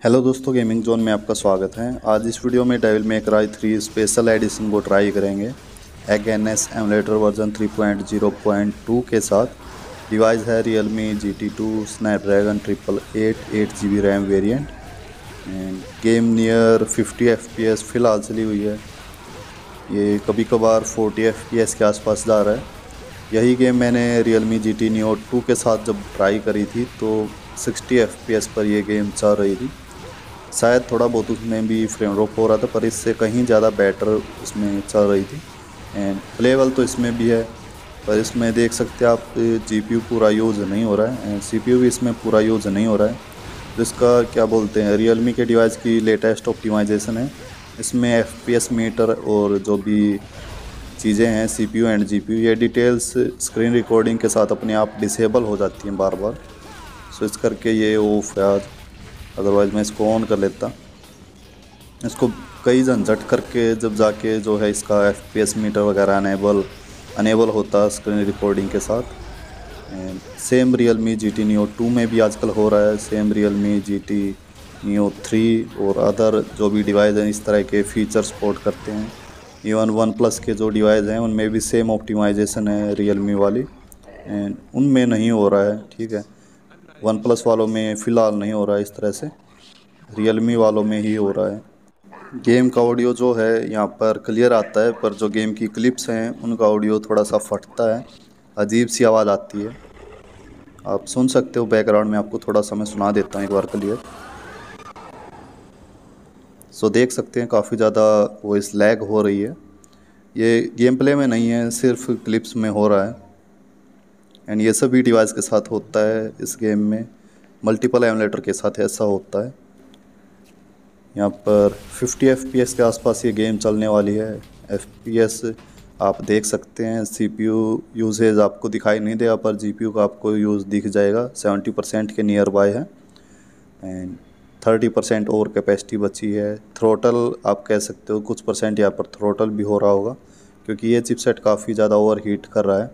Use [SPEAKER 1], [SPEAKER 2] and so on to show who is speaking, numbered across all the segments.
[SPEAKER 1] Hello दोस्तों, gaming zone में आपका स्वागत है। आज इस वीडियो में Devil May Cry 3 special edition को ट्राई करेंगे। एगएनएस एमुलेटर वर्जन 3.0.2 के साथ। डिवाइस है Realme GT2 Snapdragon 888 8GB RAM variant. And game near 50 FPS फ़िलहाल चली हुई है। ये कभी कभार 40 FPS के आसपास जा रहा है। यही गेम मैंने Realme GT Neo 2 के साथ जब ट्राई करी थी तो 60 FPS पर ये गेम चल रही थी। शायद थोड़ा बहुत उसमें भी फ्रेम ड्रॉप हो रहा था, पर इससे कहीं ज़्यादा बेटर उसमें चल रही थी। एंड प्लेबल तो इसमें भी है, पर इसमें देख सकते हैं आप जीपीयू पूरा यूज़ नहीं हो रहा है एंड सीपीयू भी इसमें पूरा यूज़ नहीं हो रहा है। जिसका क्या बोलते हैं, रियलमी के डिवाइस की लेटेस्ट ऑप्टिमाइजेशन है। इसमें एफपीएस मीटर और जो भी चीज़ें हैं सीपीयू एंड जीपीयू, ये डिटेल्स स्क्रीन रिकॉर्डिंग के साथ अपने आप डिसेबल हो जाती हैं बार बार। सो इस करके ये ऑफ है आज, अदरवाइज़ मैं इसको ऑन कर लेता। इसको कई झंझट करके जब जाके जो है इसका एफपीएस मीटर वगैरह अनेबल होता स्क्रीन रिकॉर्डिंग के साथ। सेम Realme GT Neo 2 में भी आजकल हो रहा है। सेम Realme GT Neo 3 और अदर जो भी डिवाइस हैं इस तरह के फीचर सपोर्ट करते हैं। इवन वन प्लस के जो डिवाइस हैं उनमें भी सेम ऑप्टिमाइजेशन है Realme वाली, एंड उनमें नहीं हो रहा है। ठीक है, वन प्लस वालों में फ़िलहाल नहीं हो रहा है इस तरह से, Realme वालों में ही हो रहा है। गेम का ऑडियो जो है यहाँ पर क्लियर आता है, पर जो गेम की क्लिप्स हैं उनका ऑडियो थोड़ा सा फटता है, अजीब सी आवाज़ आती है। आप सुन सकते हो बैकग्राउंड में, आपको थोड़ा सा मैं सुना देता हूँ एक बार क्लियर। सो देख सकते हैं काफ़ी ज़्यादा वॉइस लैग हो रही है। ये गेम प्ले में नहीं है, सिर्फ क्लिप्स में हो रहा है। एंड ये सभी डिवाइस के साथ होता है इस गेम में, मल्टीपल एमुलेटर के साथ ऐसा होता है। यहाँ पर 50 FPS के आसपास ये गेम चलने वाली है। FPS आप देख सकते हैं। CPU यूसेज आपको दिखाई नहीं देगा, पर GPU का आपको यूज़ दिख जाएगा। 70% के नियर बाय है एंड 30% और कैपेसिटी बची है। थ्रोटल आप कह सकते हो, कुछ परसेंट यहाँ पर थ्रोटल भी हो रहा होगा क्योंकि ये चिपसेट काफ़ी ज़्यादा ओवर हीट कर रहा है।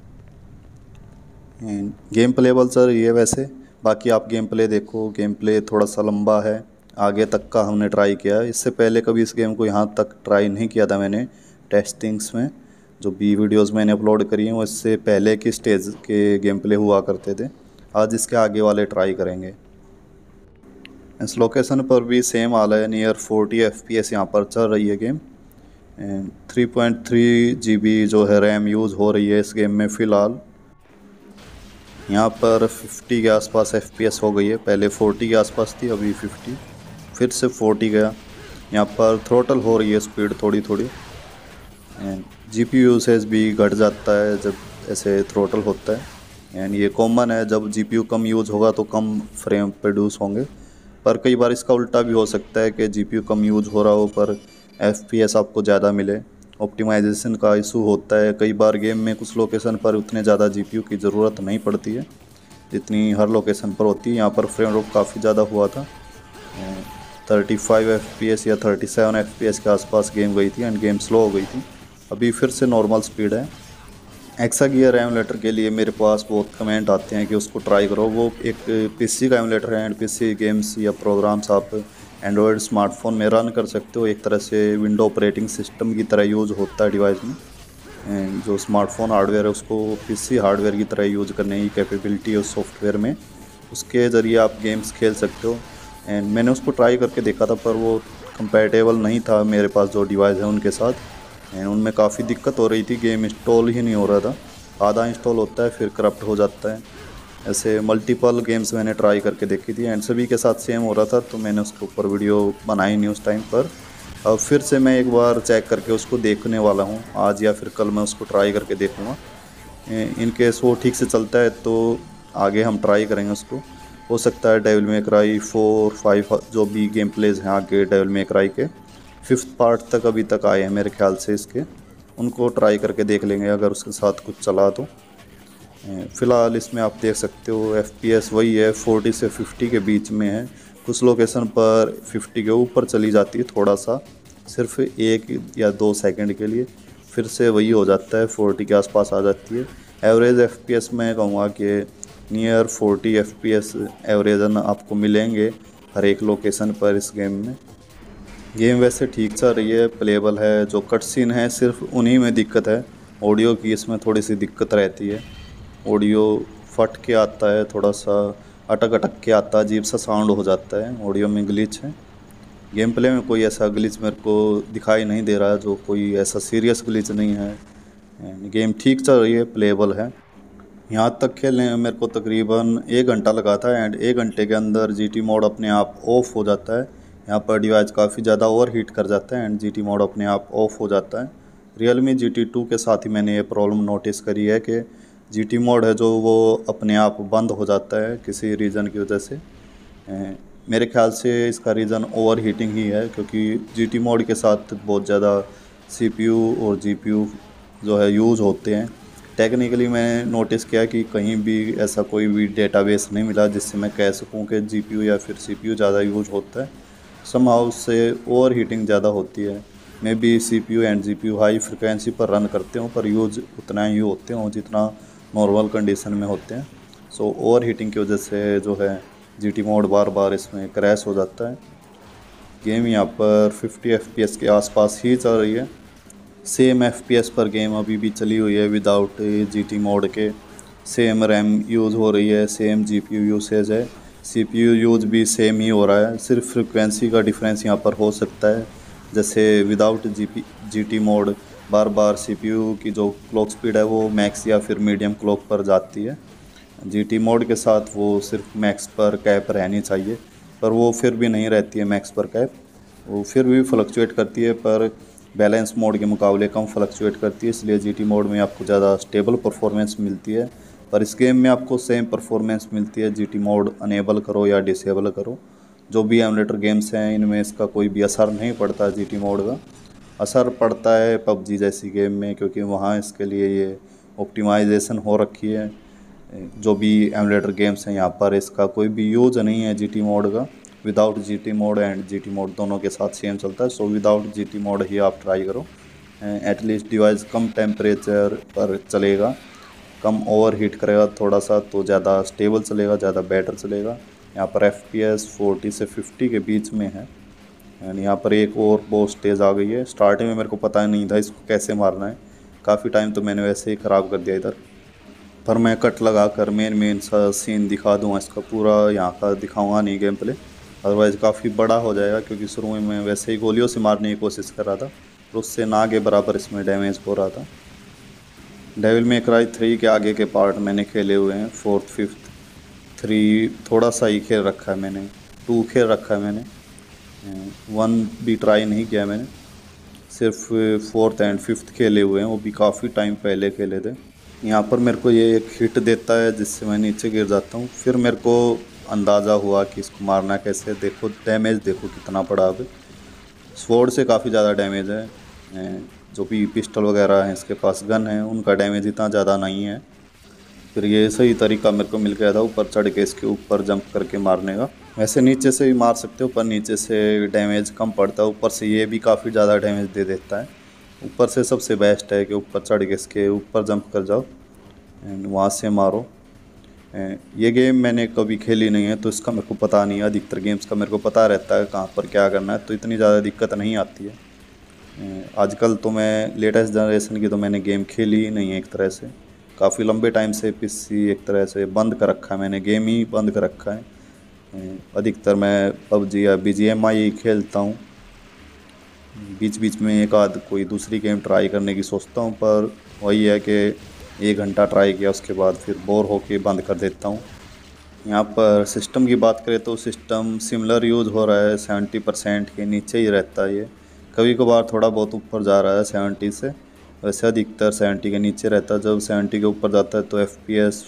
[SPEAKER 1] एंड गेम प्लेबल सर ये वैसे, बाकी आप गेम प्ले देखो, गेम प्ले थोड़ा सा लंबा है, आगे तक का हमने ट्राई किया है। इससे पहले कभी इस गेम को यहाँ तक ट्राई नहीं किया था मैंने टेस्टिंग्स में। जो भी वीडियोस मैंने अपलोड करी हैं वो इससे पहले की स्टेज के गेम प्ले हुआ करते थे। आज इसके आगे वाले ट्राई करेंगे। इस लोकेशन पर भी सेम हाल है, नियर 40 FPS यहाँ पर चल रही है गेम। एंड 3.3 GB जो है रैम यूज़ हो रही है इस गेम में फ़िलहाल। यहाँ पर 50 के आसपास FPS हो गई है, पहले 40 के आसपास थी, अभी 50, फिर से 40 गया। यहाँ पर थ्रोटल हो रही है स्पीड थोड़ी थोड़ी। एंड GPU यूसेज भी घट जाता है जब ऐसे थ्रोटल होता है। एंड ये कॉमन है, जब GPU कम यूज़ होगा तो कम फ्रेम प्रोड्यूस होंगे। पर कई बार इसका उल्टा भी हो सकता है कि GPU कम यूज़ हो रहा हो पर FPS आपको ज़्यादा मिले। ऑप्टिमाइजेशन का इशू होता है कई बार गेम में। कुछ लोकेशन पर उतने ज़्यादा GPU की ज़रूरत नहीं पड़ती है जितनी हर लोकेशन पर होती है। यहाँ पर फ्रेम ड्रॉप काफ़ी ज़्यादा हुआ था, 35 FPS या 37 FPS के आसपास गेम गई थी एंड गेम स्लो हो गई थी। अभी फिर से नॉर्मल स्पीड है। एक्सागियर एमुलेटर के लिए मेरे पास बहुत कमेंट आते हैं कि उसको ट्राई करो। वो एक PC का एमुलेटर है एंड PC गेम्स या प्रोग्राम्स आप एंड्रॉयड स्मार्टफोन में रन कर सकते हो। एक तरह से विंडो ऑपरेटिंग सिस्टम की तरह यूज़ होता है डिवाइस में। एंड जो स्मार्टफोन हार्डवेयर है उसको PC हार्डवेयर की तरह यूज़ करने की कैपेबिलिटी है उस सॉफ्टवेयर में, उसके ज़रिए आप गेम्स खेल सकते हो। एंड मैंने उसको ट्राई करके देखा था, पर वो कंपैटिबल नहीं था मेरे पास जो डिवाइस है उनके साथ। एंड उनमें काफ़ी दिक्कत हो रही थी, गेम इंस्टॉल ही नहीं हो रहा था। आधा इंस्टॉल होता है फिर करप्ट हो जाता है। ऐसे मल्टीपल गेम्स मैंने ट्राई करके देखी थी एंड सभी के साथ सेम हो रहा था, तो मैंने उसके ऊपर वीडियो बनाई नहीं उस टाइम पर। अब फिर से मैं एक बार चेक करके उसको देखने वाला हूँ। आज या फिर कल मैं उसको ट्राई करके देखूँगा। इन केस वो ठीक से चलता है तो आगे हम ट्राई करेंगे उसको। हो सकता है डेविल मे क्राई 4, 5 जो भी गेम प्लेज हैं आगे डेविल मे क्राई के 5th पार्ट तक अभी तक आए हैं मेरे ख्याल से इसके, उनको ट्राई करके देख लेंगे अगर उसके साथ कुछ चला तो। फ़िलहाल इसमें आप देख सकते हो FPS वही है, 40 से 50 के बीच में है। कुछ लोकेशन पर 50 के ऊपर चली जाती है थोड़ा सा, सिर्फ 1 या 2 सेकंड के लिए, फिर से वही हो जाता है, 40 के आसपास आ जाती है। एवरेज FPS मैं कहूँगा कि नियर 40 FPS एवरेजन आपको मिलेंगे हर एक लोकेशन पर इस गेम में। गेम वैसे ठीक चल रही है, प्लेबल है। जो कट सीन है सिर्फ उन्हीं में दिक्कत है, ऑडियो की इसमें थोड़ी सी दिक्कत रहती है। ऑडियो फट के आता है, थोड़ा सा अटक अटक के आता है, अजीब सा साउंड हो जाता है, ऑडियो में ग्लिच है। गेम प्ले में कोई ऐसा ग्लिच मेरे को दिखाई नहीं दे रहा है, जो कोई ऐसा सीरियस ग्लिच नहीं है। गेम ठीक चल रही है, प्लेबल है। यहाँ तक खेलने में मेरे को तकरीबन 1 घंटा लगा था एंड 1 घंटे के अंदर जीटी मोड अपने आप ऑफ हो जाता है। यहाँ पर डिवाइस काफ़ी ज़्यादा ओवर हीट कर जाता है एंड जीटी मोड अपने आप ऑफ हो जाता है। रियलमी GT2 के साथ ही मैंने ये प्रॉब्लम नोटिस करी है कि जीटी मोड है जो वो अपने आप बंद हो जाता है किसी रीज़न की वजह से। मेरे ख्याल से इसका रीज़न ओवर हीटिंग ही है, क्योंकि जीटी मोड के साथ बहुत ज़्यादा CPU और GPU जो है यूज़ होते हैं। टेक्निकली मैंने नोटिस किया कि कहीं भी ऐसा कोई भी डेटाबेस नहीं मिला जिससे मैं कह सकूं कि GPU या फिर CPU ज़्यादा यूज होता है। समहाउ उससे ओवर हीटिंग ज़्यादा होती है। मे बी CPU एंड GPU हाई फ्रिक्वेंसी पर रन करते हों, पर यूज उतना ही होते हों जितना नॉर्मल कंडीशन में होते हैं। सो ओवर हीटिंग की वजह से जो है GT मोड बार बार इसमें क्रैश हो जाता है। गेम यहाँ पर 50 FPS के आसपास ही चल रही है। सेम FPS पर गेम अभी भी चली हुई है विदाउट GT मोड के। सेम रैम यूज़ हो रही है, सेम GPU यूसेज है, CPU यूज़ भी सेम ही हो रहा है। सिर्फ फ्रिक्वेंसी का डिफरेंस यहाँ पर हो सकता है, जैसे विदाउट GT मोड बार बार CPU की जो क्लॉक स्पीड है वो मैक्स या फिर मीडियम क्लॉक पर जाती है। GT मोड के साथ वो सिर्फ मैक्स पर कैप रहनी चाहिए, पर वो फिर भी नहीं रहती है मैक्स पर कैप, वो फिर भी फ्लक्चुएट करती है, पर बैलेंस मोड के मुकाबले कम फ्लक्चुएट करती है। इसलिए GT मोड में आपको ज़्यादा स्टेबल परफॉर्मेंस मिलती है, पर इस गेम में आपको सेम परफॉर्मेंस मिलती है GT मोड अनेबल करो या डिसेबल करो। जो भी एमुलेटर गेम्स हैं इनमें इसका कोई भी असर नहीं पड़ता। GT मोड का असर पड़ता है PUBG जैसी गेम में, क्योंकि वहाँ इसके लिए ये ऑप्टिमाइजेशन हो रखी है। जो भी एमुलेटर गेम्स हैं यहाँ पर इसका कोई भी यूज नहीं है GT मोड का। Without GT mode and GT mode दोनों के साथ सेम चलता है। सो विदाउट GT मोड ही आप ट्राई करो। एटलीस्ट डिवाइस कम टेम्परेचर पर चलेगा, कम ओवर हीट करेगा थोड़ा सा, तो ज़्यादा स्टेबल चलेगा, ज़्यादा बेटर चलेगा। यहाँ पर FPS 40 से 50 के बीच में है। एंड यहाँ पर एक और बॉस स्टेज आ गई है। स्टार्टिंग में मेरे को पता नहीं था इसको कैसे मारना है, काफ़ी टाइम तो मैंने वैसे ही ख़राब कर दिया इधर। पर मैं कट लगा कर मेन सा सीन दिखा दूँगा, इसका पूरा यहाँ का दिखाऊँगा नहीं गेम प्ले, अदरवाइज़ काफ़ी बड़ा हो जाएगा। क्योंकि शुरू में मैं वैसे ही गोलियों से मारने की कोशिश कर रहा था, तो उससे ना के बराबर इसमें डैमेज हो रहा था। डेविल मे क्राई 3 के आगे के पार्ट मैंने खेले हुए हैं, 4th 5th। 3 थोड़ा सा ही खेल रखा है मैंने, 2 खेल रखा है मैंने, 1 भी ट्राई नहीं किया मैंने। सिर्फ 4th एंड 5th खेले हुए हैं, वो भी काफ़ी टाइम पहले खेले थे। यहाँ पर मेरे को ये एक हिट देता है जिससे मैं नीचे गिर जाता हूँ। फिर मेरे को अंदाज़ा हुआ कि इसको मारना कैसे। देखो डैमेज देखो कितना पड़ा। अब स्वॉर्ड से काफ़ी ज़्यादा डैमेज है। जो भी पिस्टल वगैरह हैं इसके पास, गन है, उनका डैमेज इतना ज़्यादा नहीं है। फिर ये सही तरीका मेरे को मिल गया था ऊपर चढ़ के इसके ऊपर जंप करके मारने का। वैसे नीचे से भी मार सकते हो, पर नीचे से डैमेज कम पड़ता है, ऊपर से ये भी काफ़ी ज़्यादा डैमेज दे देता है। ऊपर से सबसे बेस्ट है कि ऊपर चढ़ के इसके ऊपर जंप कर जाओ एंड वहाँ से मारो। ये गेम मैंने कभी खेली नहीं है तो इसका मेरे को पता नहीं है। अधिकतर गेम्स का मेरे को पता रहता है कहाँ पर क्या करना है, तो इतनी ज़्यादा दिक्कत नहीं आती है। आजकल तो मैं लेटेस्ट जनरेशन की तो मैंने गेम खेली ही नहीं है एक तरह से। काफ़ी लंबे टाइम से PC एक तरह से बंद कर रखा है मैंने, गेम ही बंद कर रखा है। अधिकतर मैं PUBG या BGMI ही खेलता हूँ। बीच बीच में एक आध कोई दूसरी गेम ट्राई करने की सोचता हूँ, पर वही है कि 1 घंटा ट्राई किया उसके बाद फिर बोर होके बंद कर देता हूँ। यहाँ पर सिस्टम की बात करें तो सिस्टम सिमिलर यूज़ हो रहा है, 70% के नीचे ही रहता है ये। कभी कभार थोड़ा बहुत ऊपर जा रहा है 70 से, वैसे अधिकतर 70 के नीचे रहता है। जब 70 के ऊपर जाता है तो FPS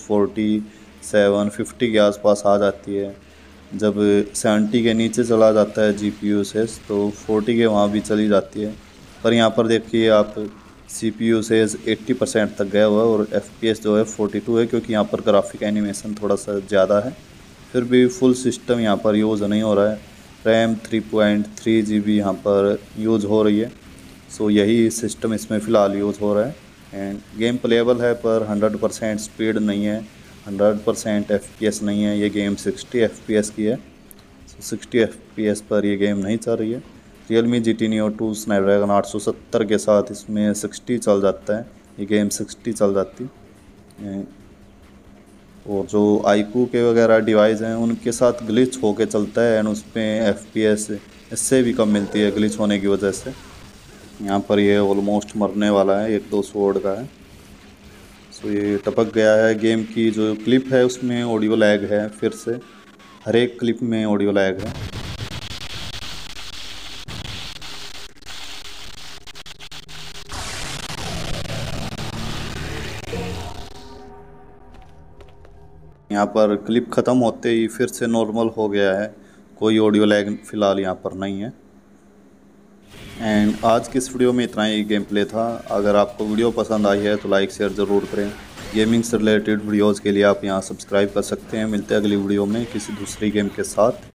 [SPEAKER 1] 47 50 के आसपास आ जाती है। जब 70 के नीचे चला जाता है GPU से तो 40 के वहाँ भी चली जाती है। पर यहाँ पर देखिए आप, CPU से 80% तक गया हुआ है और FPS जो है 42 है, क्योंकि यहाँ पर ग्राफिक एनिमेशन थोड़ा सा ज़्यादा है। फिर भी फुल सिस्टम यहाँ पर यूज़ नहीं हो रहा है। रैम 3.3 GB यहाँ पर यूज़ हो रही है। सो यही सिस्टम इसमें फ़िलहाल यूज़ हो रहा है। एंड गेम प्लेएबल है, पर 100% स्पीड नहीं है, 100% FPS नहीं है। ये गेम 60 FPS की है। 60 FPS पर ये गेम नहीं चल रही है। Realme GT Neo 2 स्नैपड्रैगन 870 के साथ इसमें 60 चल जाता है, ये गेम 60 चल जाती है। और जो iQOO के वगैरह डिवाइस हैं उनके साथ ग्लिच होके चलता है एंड उसमें FPS इससे भी कम मिलती है ग्लिच होने की वजह से। यहाँ पर ये ऑलमोस्ट मरने वाला है, 1-2 स्वॉर्ड का है। सो ये टपक गया है। गेम की जो क्लिप है उसमें ऑडियो लैग है, फिर से हर एक क्लिप में ऑडियो लैग है। यहाँ पर क्लिप ख़त्म होते ही फिर से नॉर्मल हो गया है, कोई ऑडियो लैग फ़िलहाल यहाँ पर नहीं है। एंड आज की इस वीडियो में इतना ही गेम प्ले था। अगर आपको वीडियो पसंद आई है तो लाइक शेयर ज़रूर करें। गेमिंग से रिलेटेड वीडियोज़ के लिए आप यहाँ सब्सक्राइब कर सकते हैं। मिलते हैं अगली वीडियो में किसी दूसरी गेम के साथ।